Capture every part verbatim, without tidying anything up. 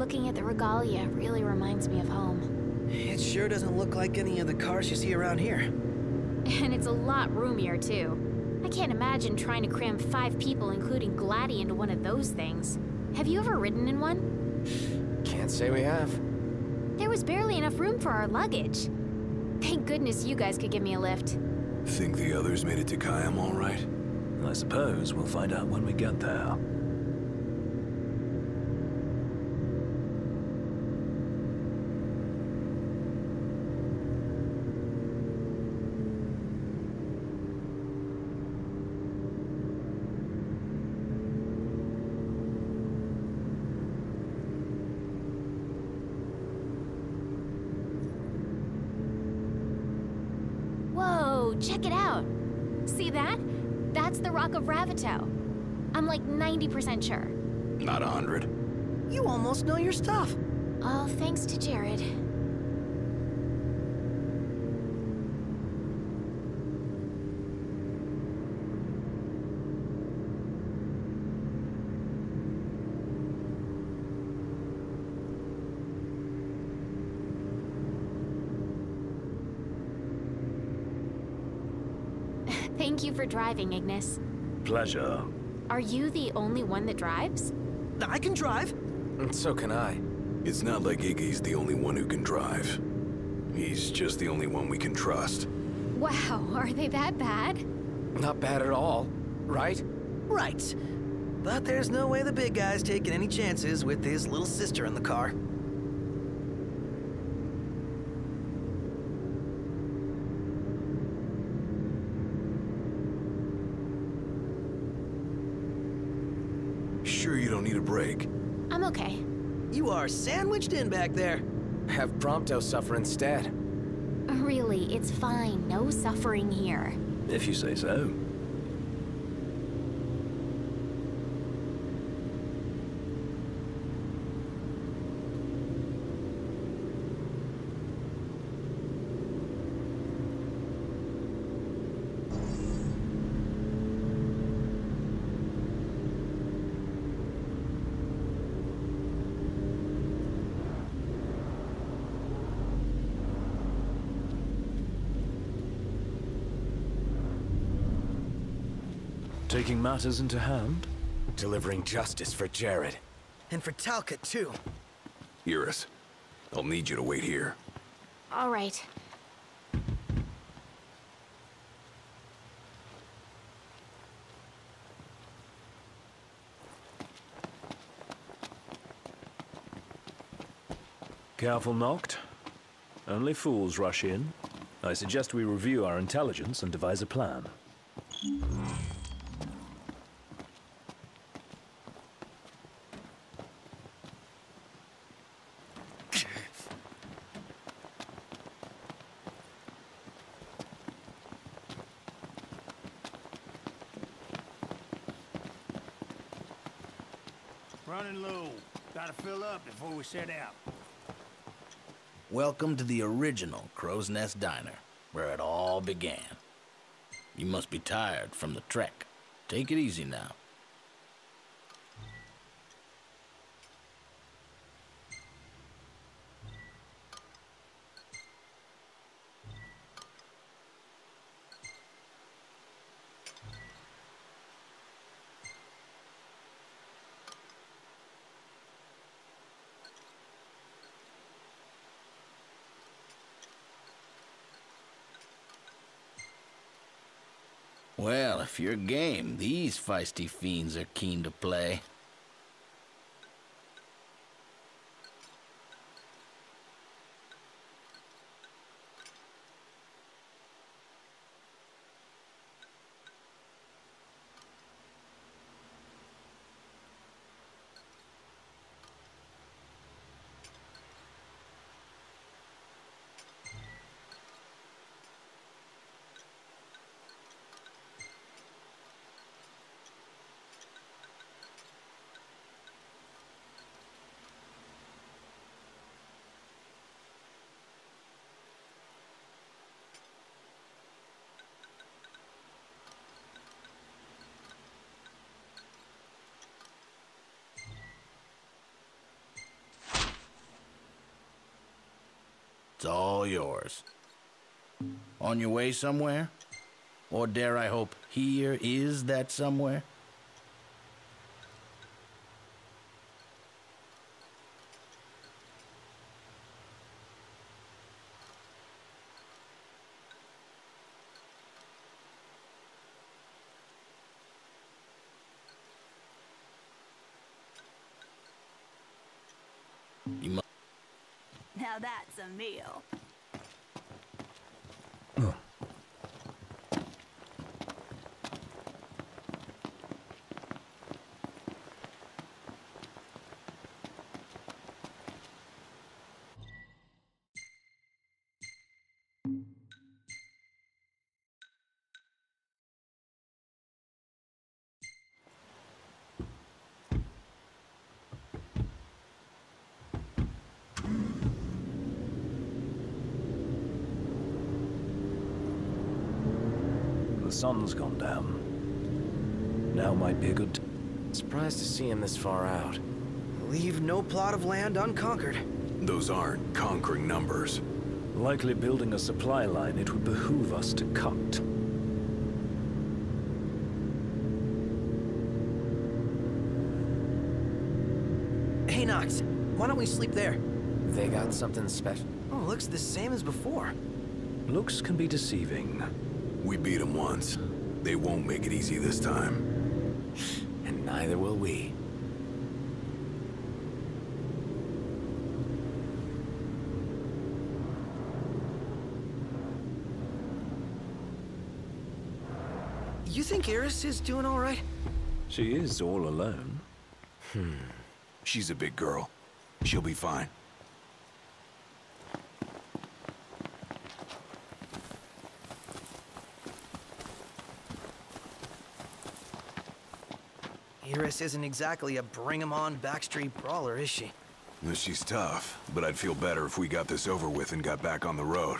Looking at the regalia really reminds me of home. It sure doesn't look like any of the cars you see around here. And it's a lot roomier, too. I can't imagine trying to cram five people, including Gladdy, into one of those things. Have you ever ridden in one? Can't say we have. There was barely enough room for our luggage. Thank goodness you guys could give me a lift. Think the others made it to Kayam all right? I suppose we'll find out when we get there. Whoa, check it out. See that? That's the Rock of Ravito. I'm like ninety percent sure. Not a hundred. You almost know your stuff. All thanks to Jared. Thank you for driving, Ignis. Pleasure. Are you the only one that drives? I can drive. So can I. It's not like Iggy's the only one who can drive. He's just the only one we can trust. Wow, are they that bad? Not bad at all, right? Right. But there's no way the big guy's taking any chances with his little sister in the car. Sure you don't need a break? I'm okay. You are sandwiched in back there. Have Prompto suffer instead. Really, it's fine. No suffering here. If you say so. Taking matters into hand? Delivering justice for Jared. And for Talcott, too. Iris, I'll need you to wait here. All right. Careful, Noct. Only fools rush in. I suggest we review our intelligence and devise a plan. Running low. Gotta fill up before we set out. Welcome to the original Crow's Nest Diner, where it all began. You must be tired from the trek. Take it easy now. Well, if you're game, these feisty fiends are keen to play. It's all yours. On your way somewhere? Or dare I hope, here is that somewhere? You must. Now that's a meal. The sun's gone down. Now might be a good... Surprised to see him this far out. Leave no plot of land unconquered. Those aren't conquering numbers. Likely building a supply line it would behoove us to cut. Hey, Nox, why don't we sleep there? They got something special? Oh, looks the same as before. Looks can be deceiving. We beat them once. They won't make it easy this time. And neither will we. You think Iris is doing all right? She is all alone. Hmm. She's a big girl. She'll be fine. Iris isn't exactly a bring-em-on backstreet brawler, is she? She's tough, but I'd feel better if we got this over with and got back on the road.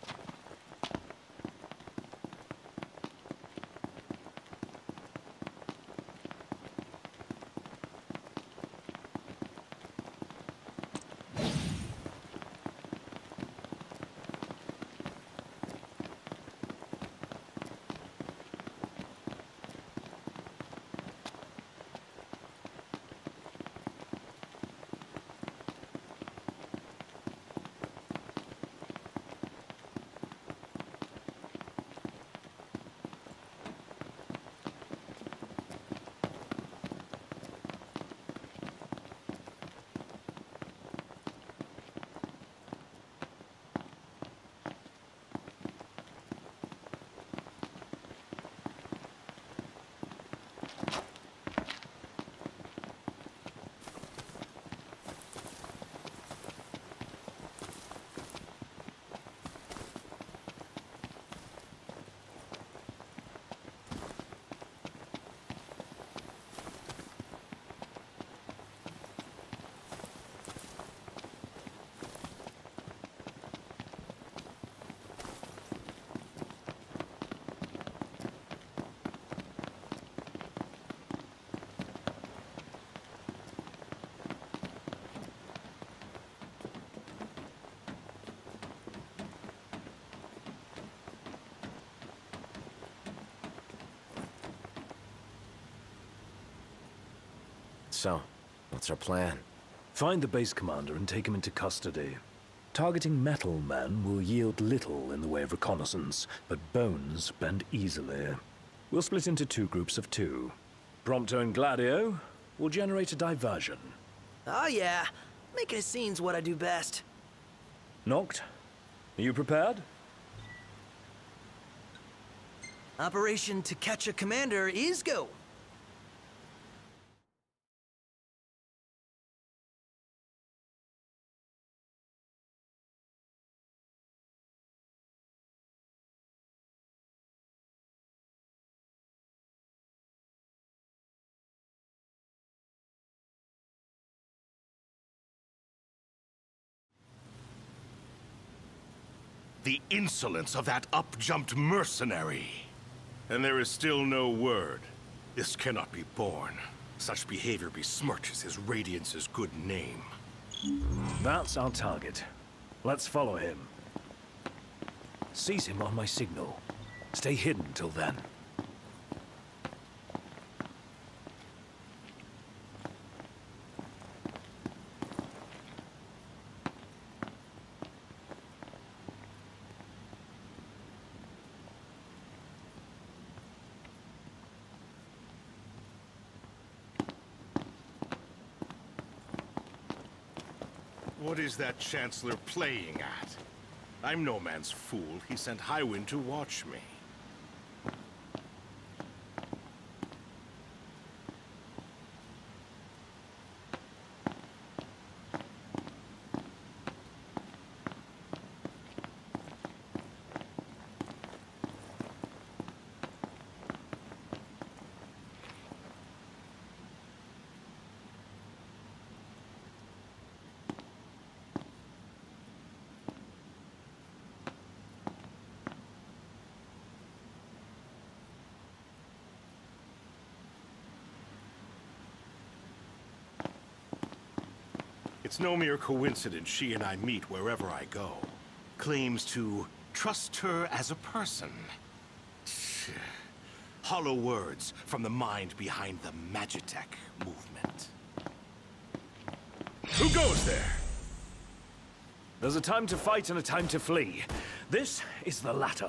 So, what's our plan? Find the base commander and take him into custody. Targeting Metal Man will yield little in the way of reconnaissance, but Bones bend easily. We'll split into two groups of two. Prompto and Gladio will generate a diversion. Oh yeah, making a scene's what I do best. Noct, are you prepared? Operation To Catch a Commander is go. The insolence of that up-jumped mercenary. And there is still no word. This cannot be borne. Such behavior besmirches his Radiance's good name. That's our target. Let's follow him. Seize him on my signal. Stay hidden till then. What is that Chancellor playing at? I'm no man's fool. He sent Highwind to watch me. It's no mere coincidence she and I meet wherever I go. Claims to trust her as a person. Hollow words from the mind behind the Magitech movement. Who goes there? There's a time to fight and a time to flee. This is the latter.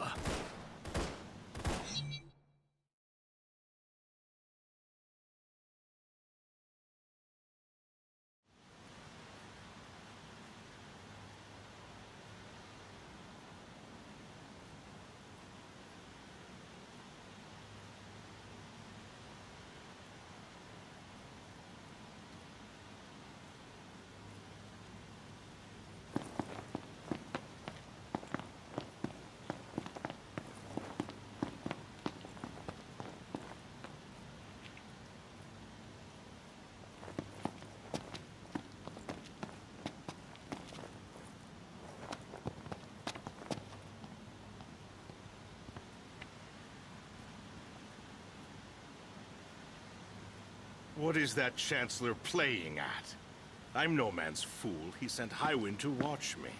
What is that Chancellor playing at? I'm no man's fool. He sent Highwind to watch me.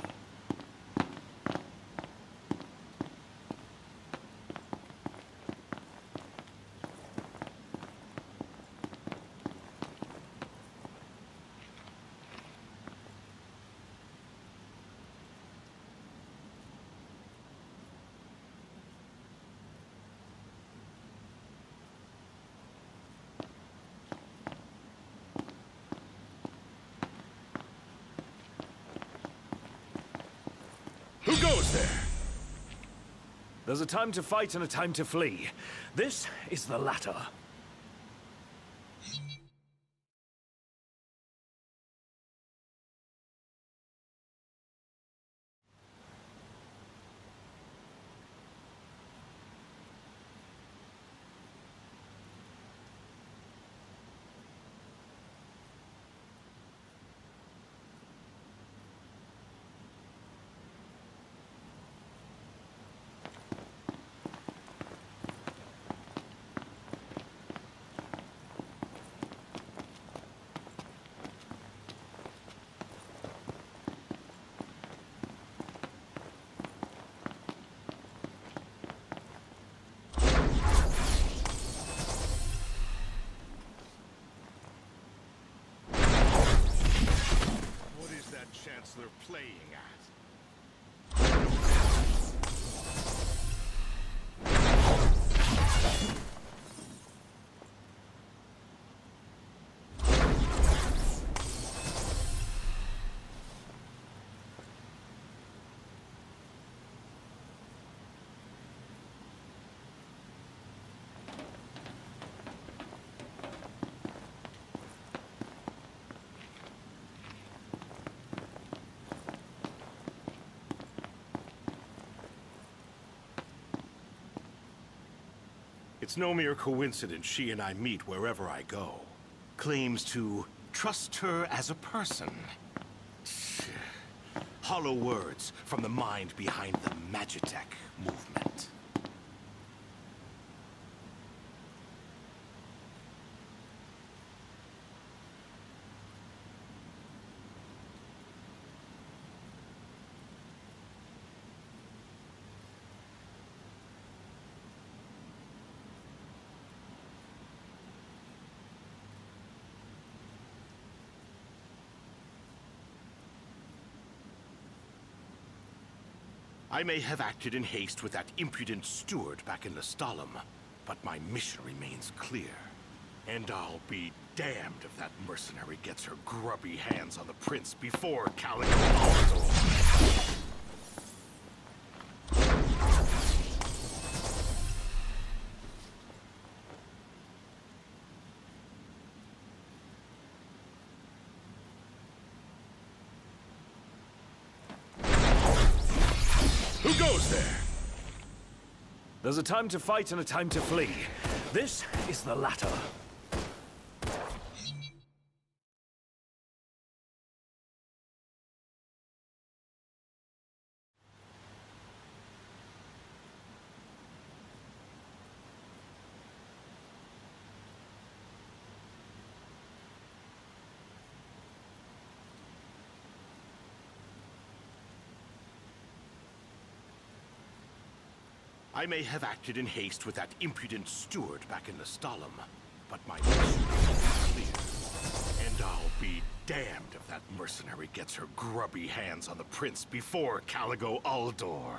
Who goes there? There's a time to fight and a time to flee. This is the latter. Chancellor playing at? It's no mere coincidence she and I meet wherever I go. Claims to trust her as a person. Hollow words from the mind behind the Magitech movement. I may have acted in haste with that impudent steward back in Lestalem, but my mission remains clear. And I'll be damned if that mercenary gets her grubby hands on the prince before Calico Aldor. Who goes there? There's a time to fight and a time to flee. This is the latter. I may have acted in haste with that impudent steward back in Lestalem, but my mission is clear. And I'll be damned if that mercenary gets her grubby hands on the prince before Calico Aldor.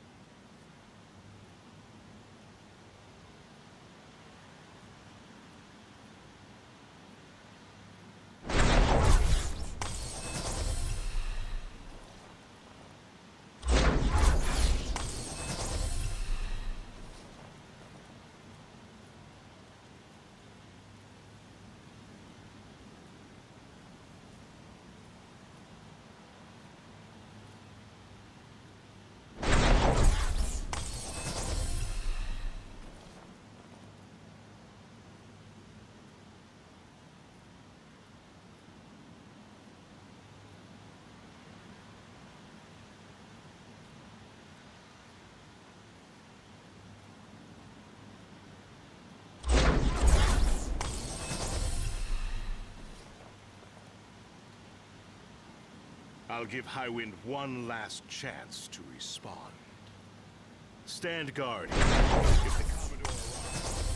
I'll give Highwind one last chance to respond. Stand guard. If the Commodore arrives.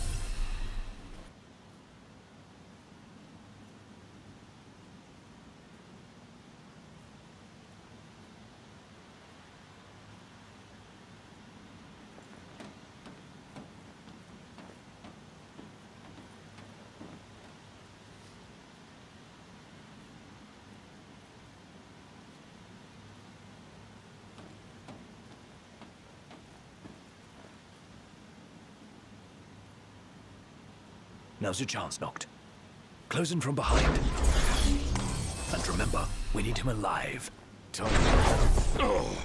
Now's your chance, Noct. Close in from behind. And remember, we need him alive. Don't oh.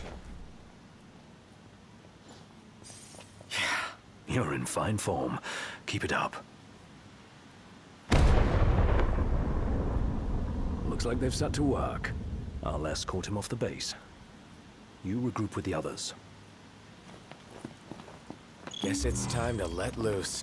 Yeah, you're in fine form. Keep it up. Looks like they've set to work. I'll escort him off the base. You regroup with the others. Guess it's time to let loose.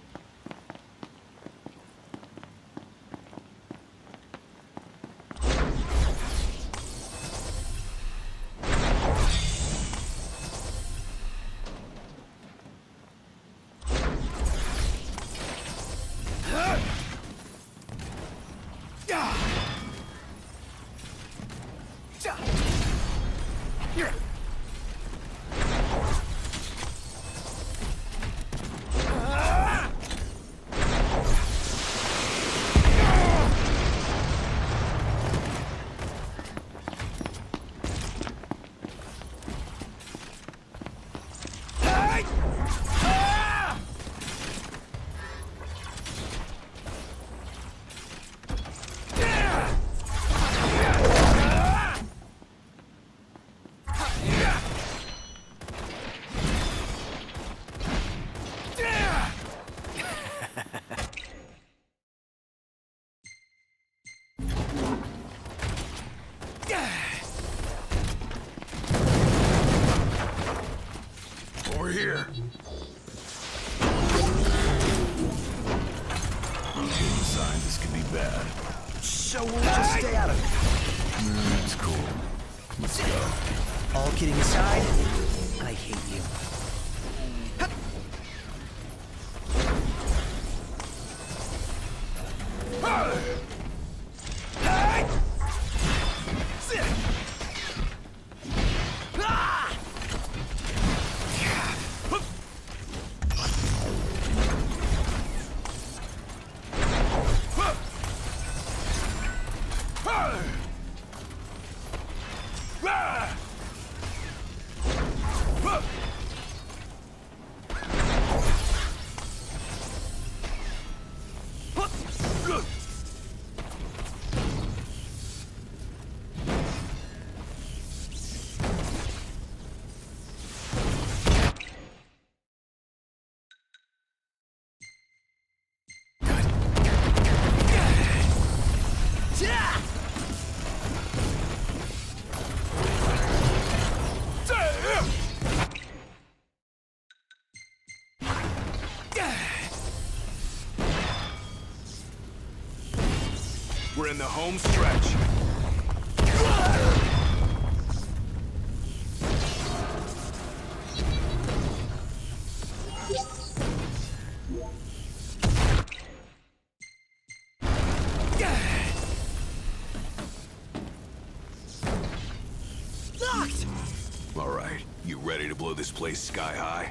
Over here. Sign this could be bad. So we'll just stay out of it. Mm, it's cool. Let's go. All kidding aside, I hate you. We're in the home stretch. Locked! All right, you ready to blow this place sky high?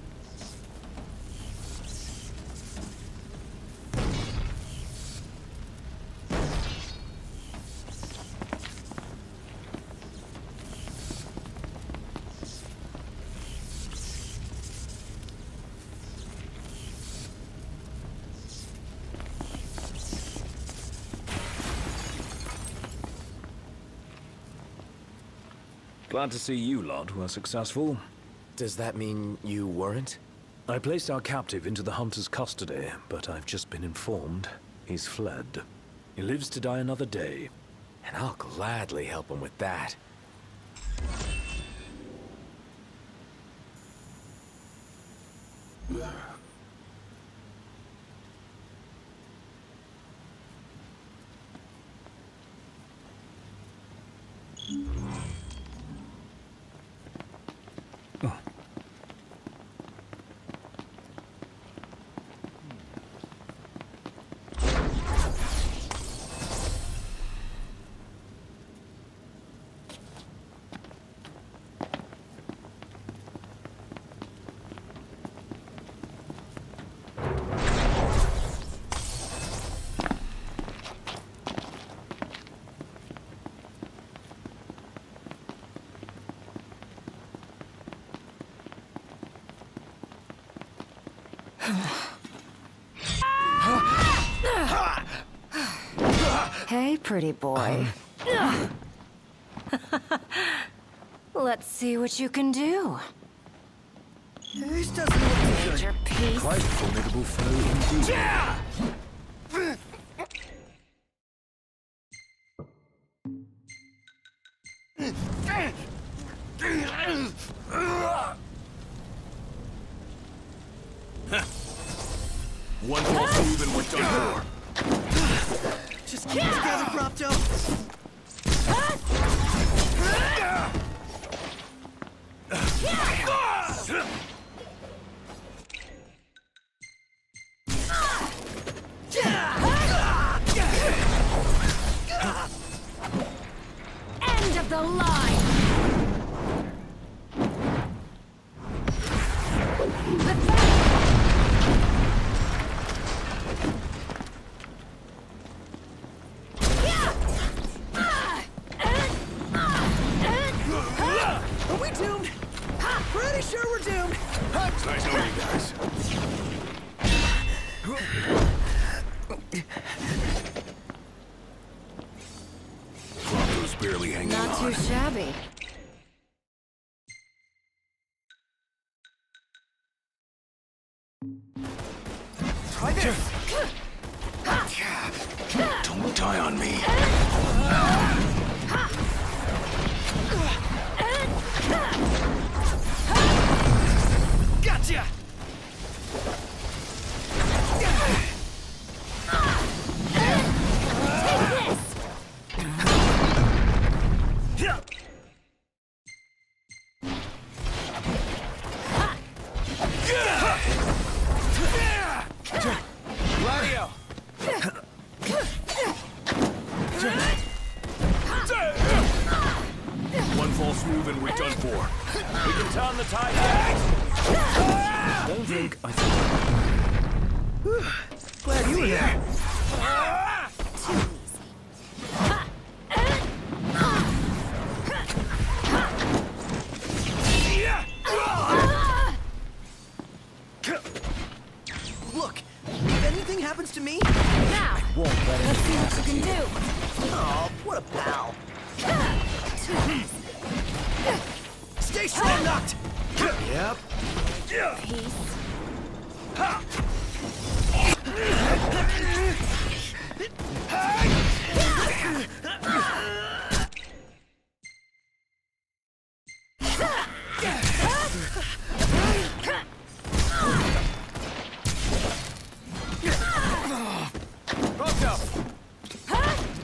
Glad to see you lot were successful. Does that mean you weren't? I placed our captive into the hunter's custody, but I've just been informed he's fled. He lives to die another day. And I'll gladly help him with that. Hey, pretty boy. Let's see what you can do. This doesn't look too good. Your piece. Quite a formidable foe indeed. Yeah! One false move and we're done for. Just keep it together, Propto. End of the line. Are we doomed? Pretty sure we're doomed. It's nice knowing you guys. Propto's barely hanging Not on. too shabby. Try this. Don't die on me. Gotcha! Gladio! One false move and we're done for. We can turn the tide back! Don't think I think... Glad you were there. Look, if anything happens to me, Now, Won't let let's see anything what happen you to can you. do. oh, what a pal. Stay strong, Knocked. Yep. Peace. Propto!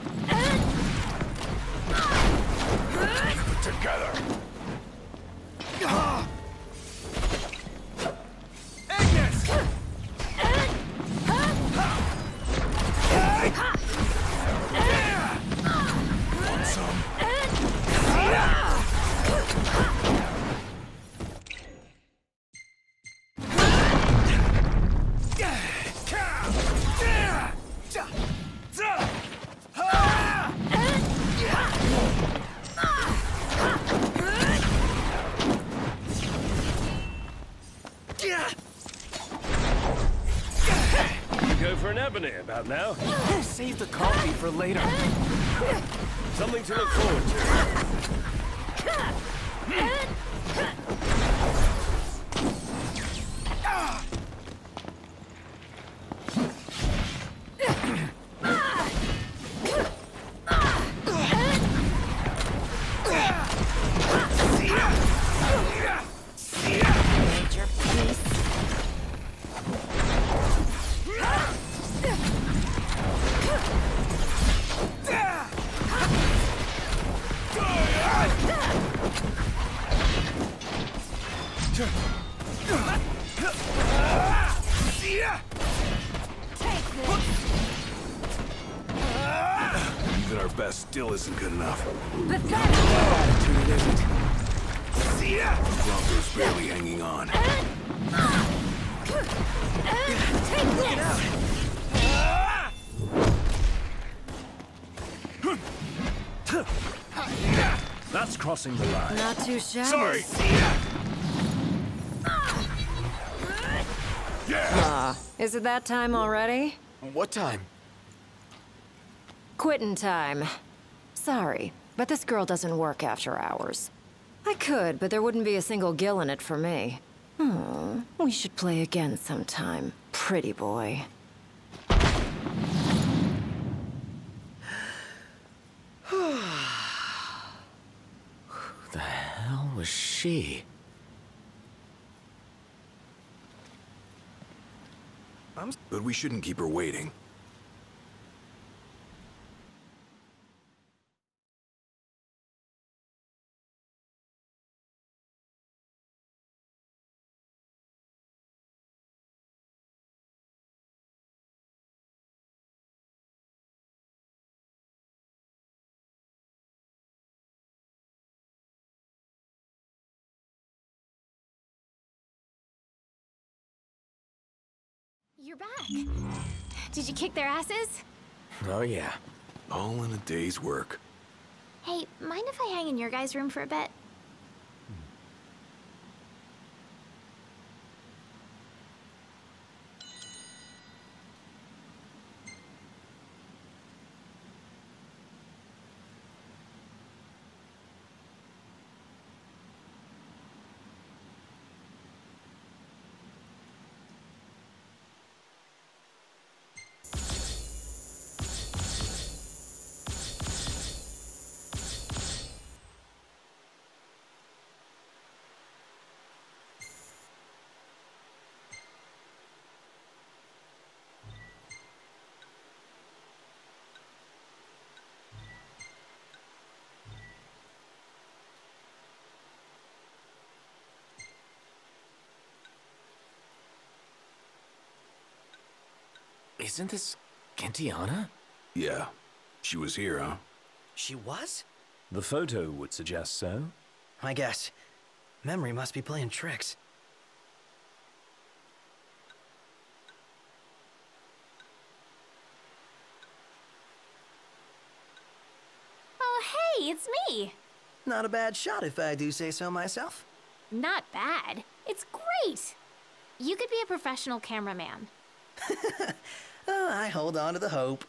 for an ebony about now. Save the coffee for later. Something to look forward Even our best still isn't good enough. Pathetic! It isn't. Bronco's barely hanging on. Take this! That's crossing the line. Not too shabby. Sorry. Ah, is it that time already? What time? Quitting time. Sorry, but this girl doesn't work after hours. I could, but there wouldn't be a single gill in it for me. Hmm, we should play again sometime, pretty boy. Who the hell was she? But we shouldn't keep her waiting. You're back. Did you kick their asses? Oh, yeah. All in a day's work. Hey, mind if I hang in your guys' room for a bit? Isn't this Gentiana? Yeah. She was here, huh? She was? The photo would suggest so. I guess. Memory must be playing tricks. Oh, hey, it's me! Not a bad shot if I do say so myself. Not bad. It's great! You could be a professional cameraman. Oh, I hold on to the hope.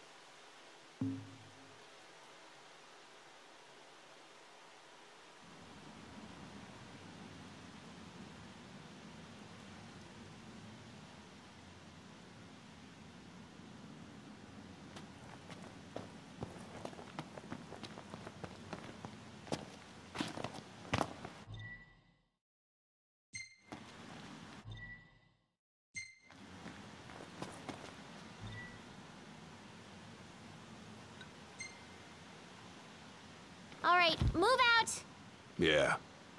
All right, move out! Yeah.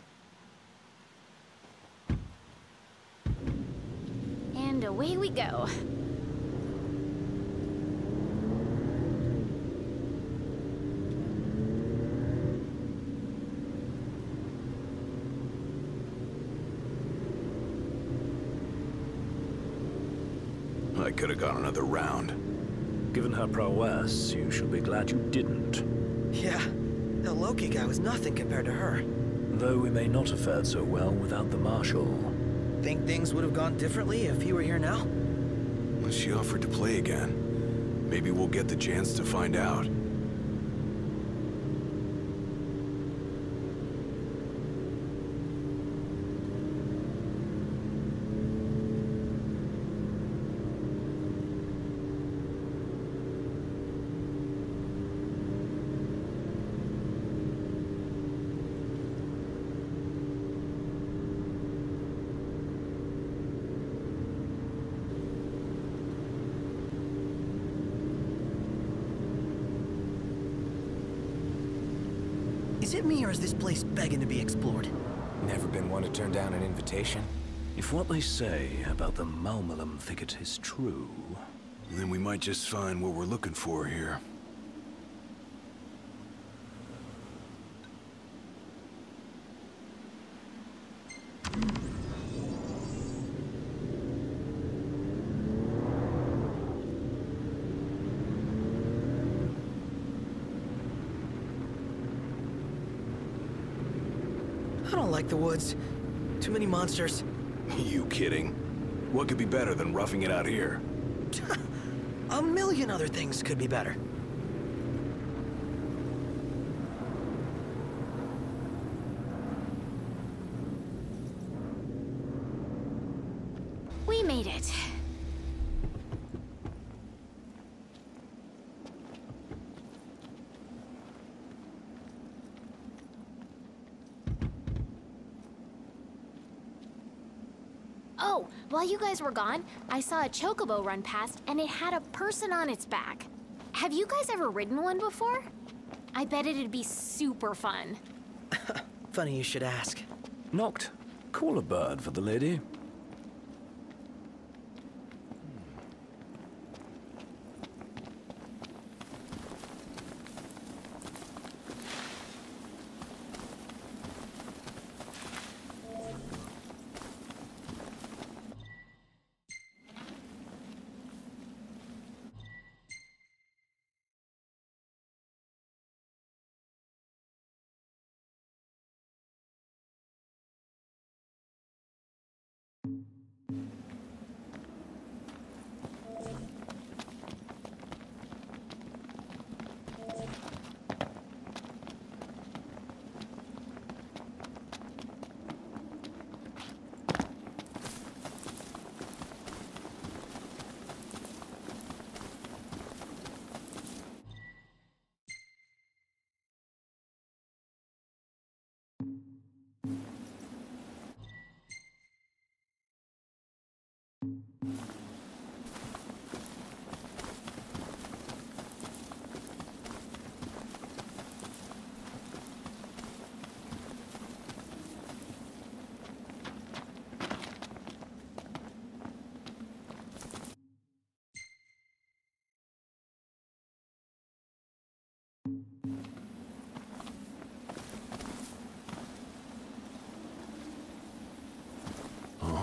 And away we go. I could have gone another round. Given her prowess, you should be glad you didn't. Yeah, the Loki guy was nothing compared to her. Though we may not have fared so well without the Marshal. Think things would have gone differently if he were here now? Well, she offered to play again. Maybe we'll get the chance to find out. Is it me, or is this place begging to be explored? Never been one to turn down an invitation? If what they say about the Malmalum thicket is true... Then we might just find what we're looking for here. I don't like the woods. Too many monsters. You kidding? What could be better than roughing it out here? A million other things could be better. We made it. Oh, while you guys were gone, I saw a chocobo run past and it had a person on its back. Have you guys ever ridden one before? I bet it'd be super fun. Funny you should ask. Noct, call a bird for the lady. Huh?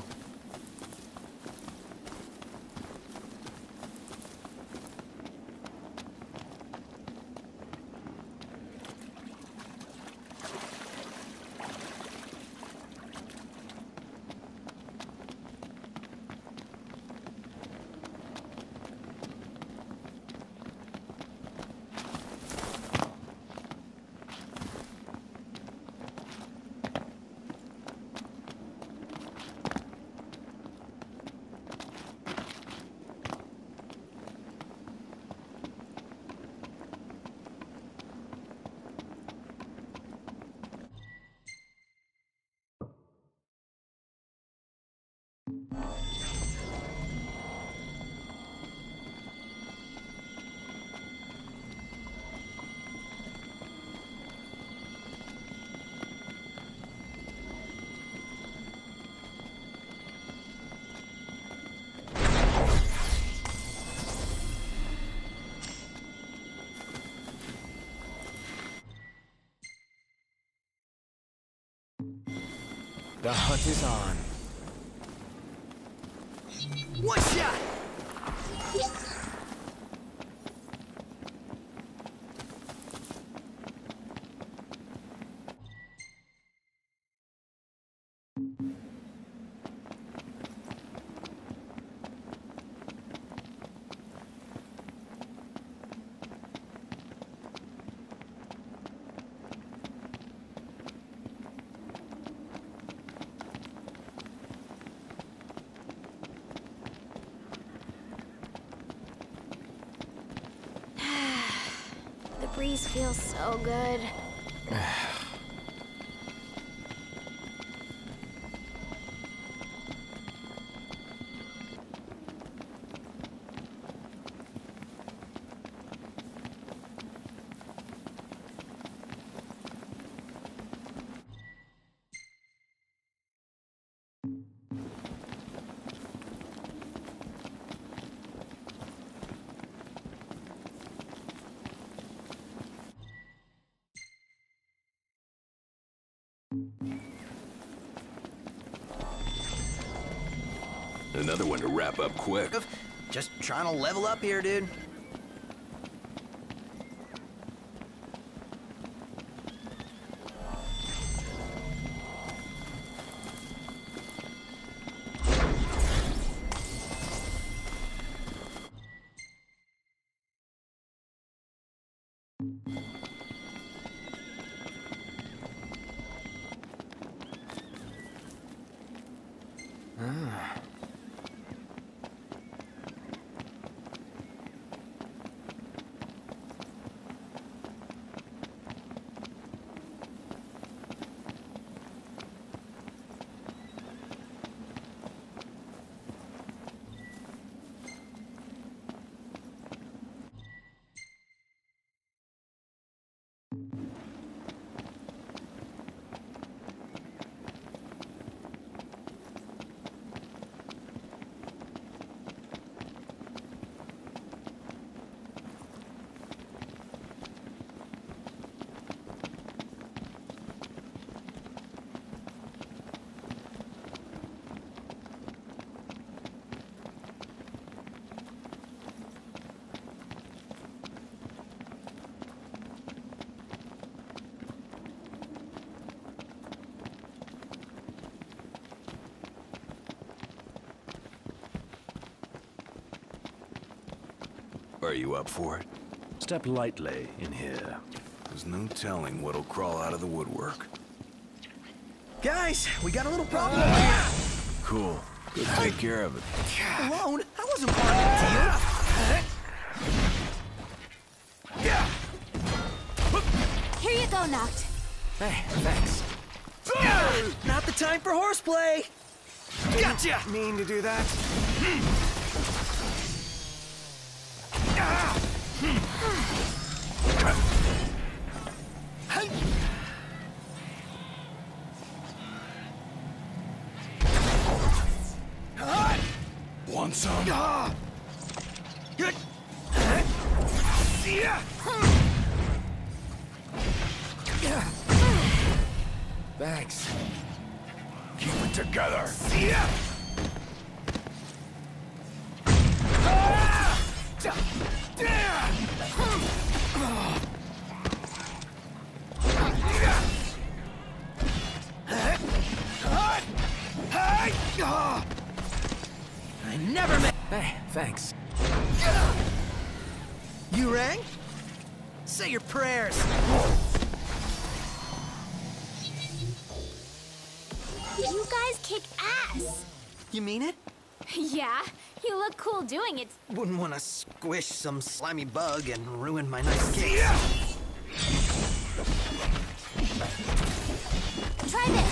The hunt is on. One shot! breeze feels so good. Another one to wrap up quick. Just trying to level up here, dude. Are you up for it? Step lightly in here. There's no telling what'll crawl out of the woodwork. Guys, we got a little problem over here. Cool. Go take care of it. Alone? I wasn't part of the deal. Here you go, Noct. Hey, thanks. Not the time for horseplay. Gotcha. Mean to do that? Want some? Thanks. Keep it together. I never met. Hey, thanks. You rang? Say your prayers. You guys kick ass. You mean it? Yeah, you look cool doing it. Wouldn't want to squish some slimy bug and ruin my nice cake. Try this.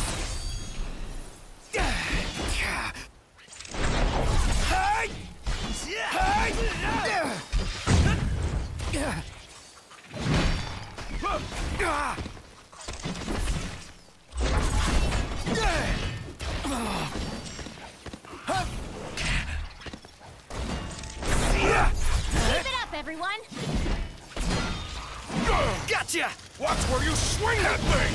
Keep it up, everyone. Gotcha! Watch where you swing that thing!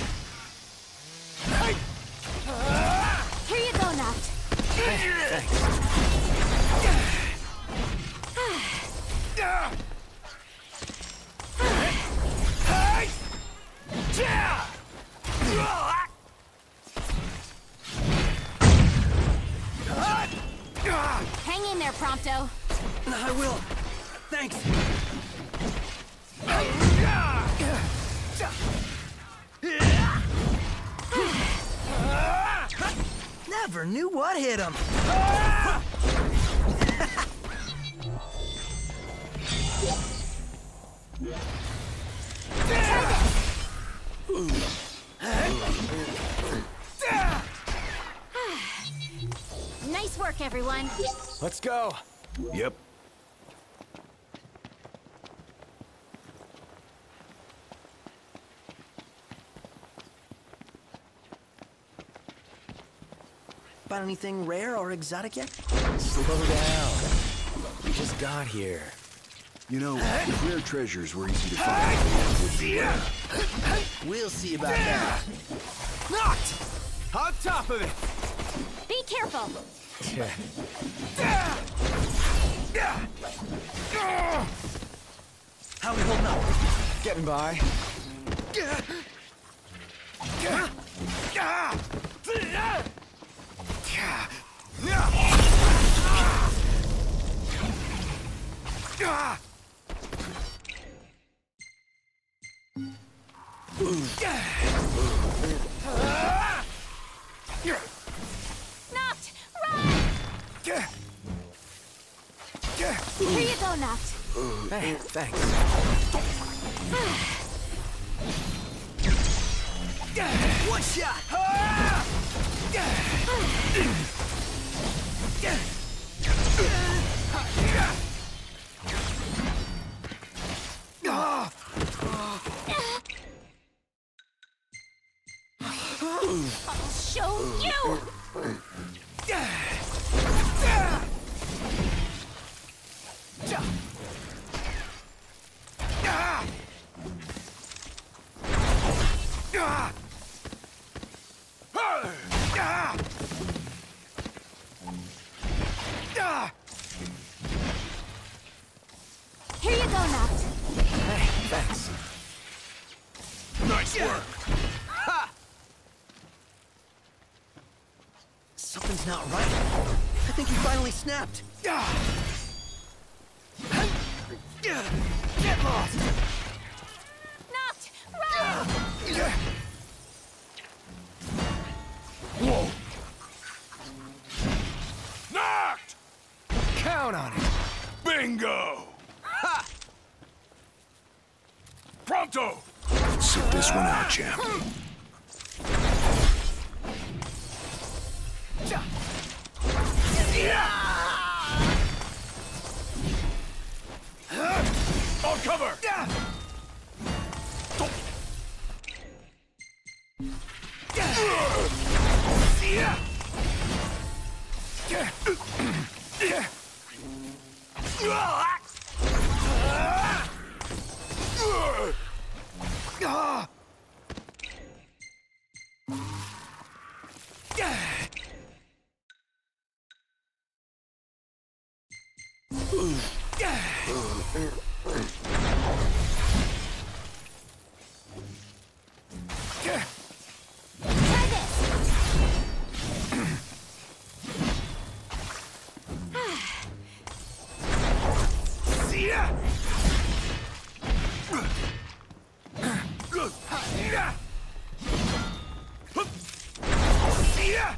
Here you go, Noct. Hang in there, Prompto. I will. Thanks. Never knew what hit him. everyone. Let's go. Yep. Find anything rare or exotic yet? Slow down. We just got here. You know, if rare treasures were easy to find, they would be rare. We'll see about that. Knocked! On top of it! Be careful. How we holding up? Getting by. Knocked! Run! Here you go, Knocked. Hey, thanks. One shot! I'll show you! Here you go, Knocked. Hey, thanks. Nice work. Something's not right. I think he finally snapped. Get lost! Knocked! Run! Whoa. Knocked! Count on it. Bingo! Ha! Pronto! Sit this one out, champ. On cover! Try this! See ya! See ya!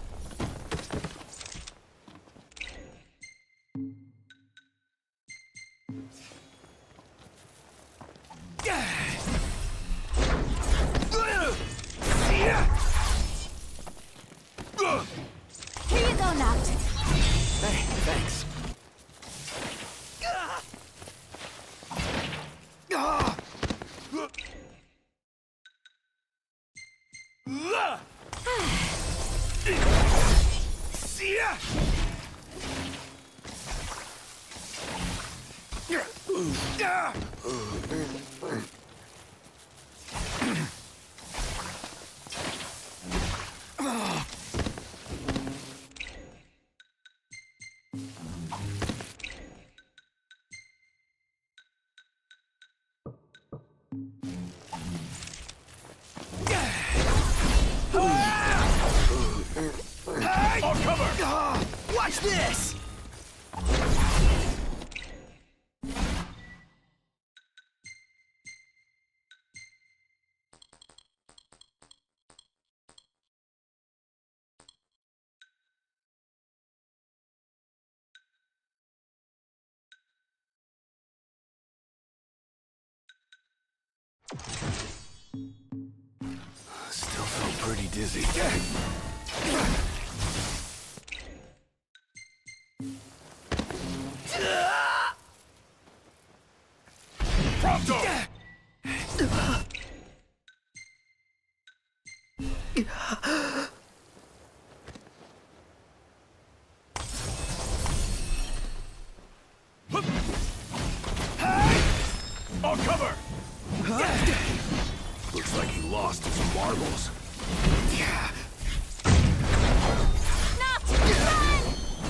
Here you go, Knocked. Hey, thanks. See ya! On cover! Watch this! Still felt pretty dizzy. Nocto! I'll cover! Looks like he lost his marbles. Noct! Run!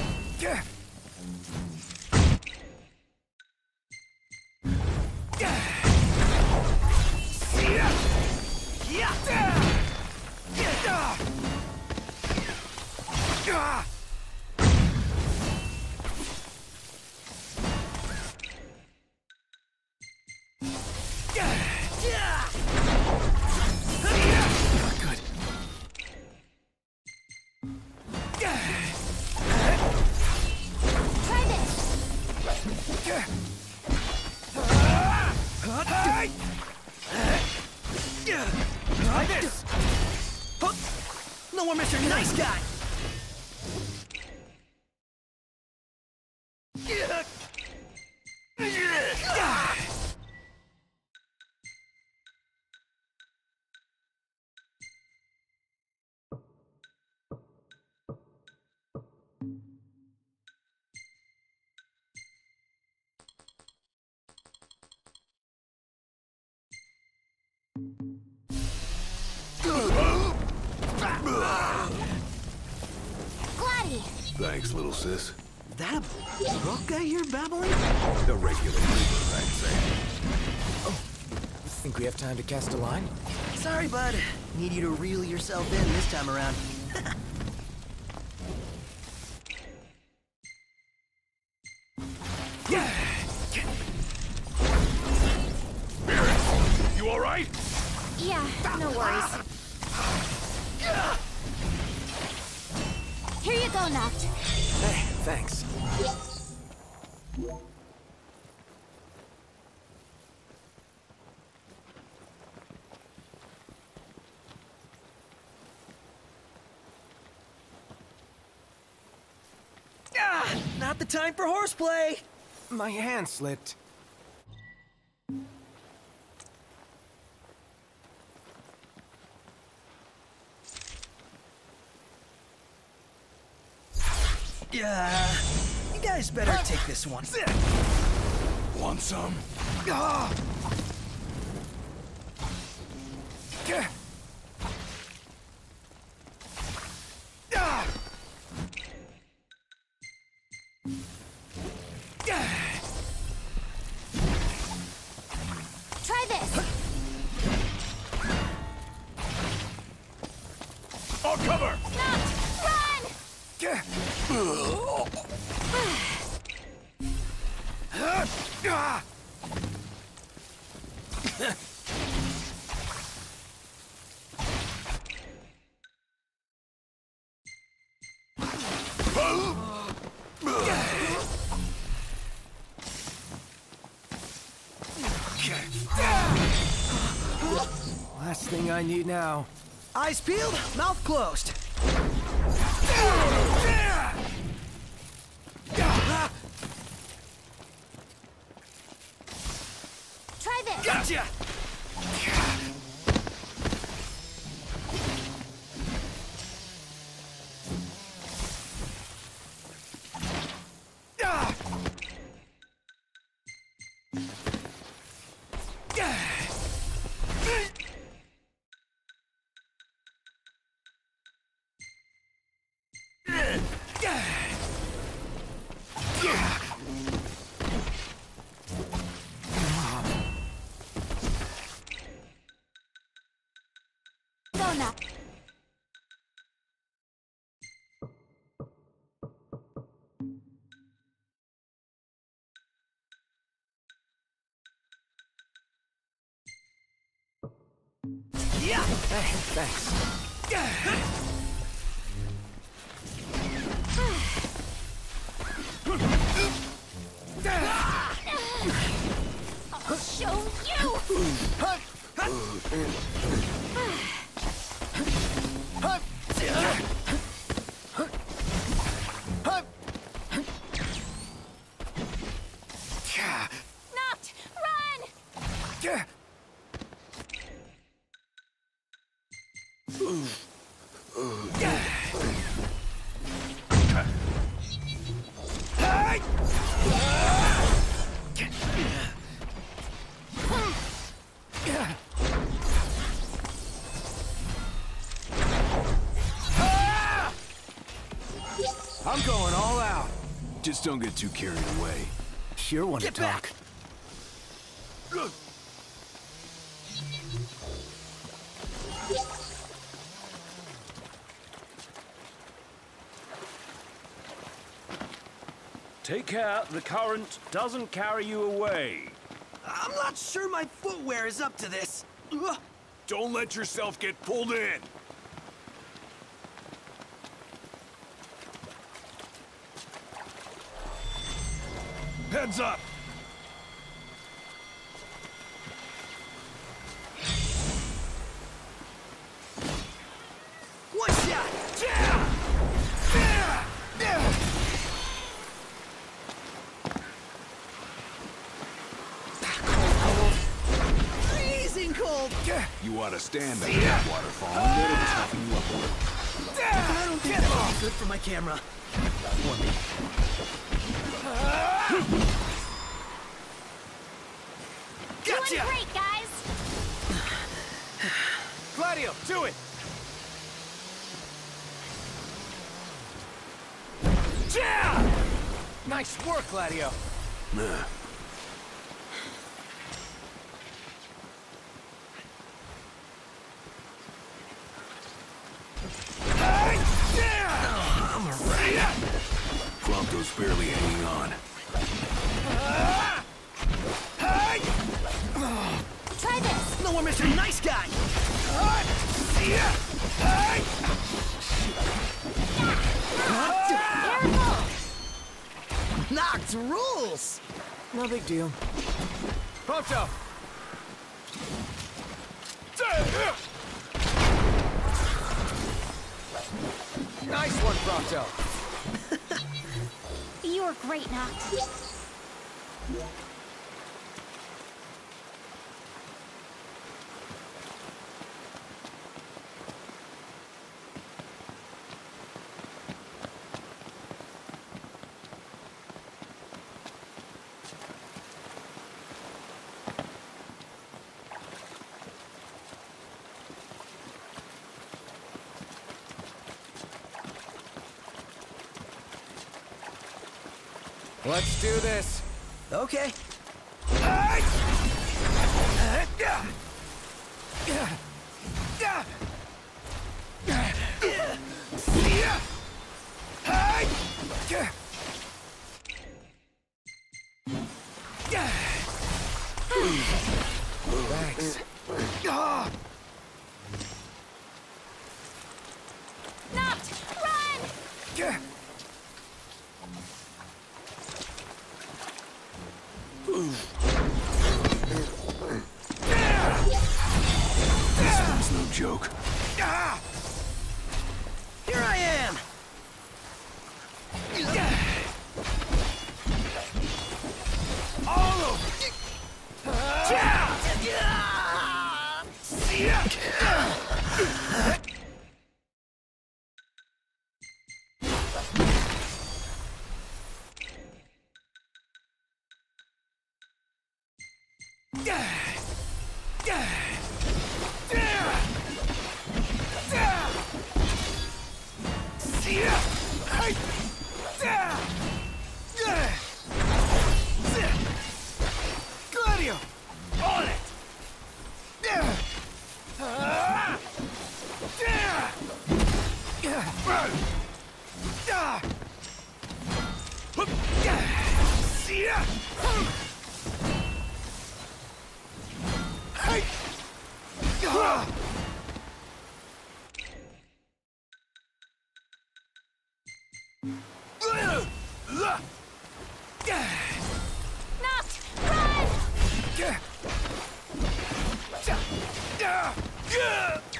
Try this! Try this! Huh. No more Mister Nice Guy! Gladdy! Thanks, little sis. That rock guy here babbling? A regular creeper, I'd say. Think we have time to cast a line? Sorry, bud. Need you to reel yourself in this time around. Barret, you alright? Yeah, no worries. Here you go, Noct. Hey, thanks. Ah, not the time for horseplay! My hand slipped. Yeah, you guys better take this one. Want some? Ah! Ah! Try this! I'll cover! Noct! Run! Last thing I need now. Eyes peeled, mouth closed. Try this! Gotcha! Go, Noct. Yeah! Hey, thanks. I'll show you! Noct! Run! I'm going all out. Just don't get too carried away. Sure want to talk. Take care the current doesn't carry you away. I'm not sure my footwear is up to this. Ugh. Don't let yourself get pulled in. Heads up! One shot! Yeah! Yeah! Yeah! Freezing cold! You ought to stand under that waterfall and let it toughen you up a little. I don't think that'll be good for my camera. Or me. Gotcha! Doing great, guys! Gladio, do it! Yeah! Nice work, Gladio. Nah. I'm a rat. Prompto's barely hanging on. Try this! No more Mister Nice Guy! Careful! Knocked rules! No big deal. Prompto! Nice one, Prompto! You were great, Noct. Let's do this. Okay. Thanks. Noct, run! This one's no joke. Here I am! All over! Gladio! On it! Noct, run! Yeah!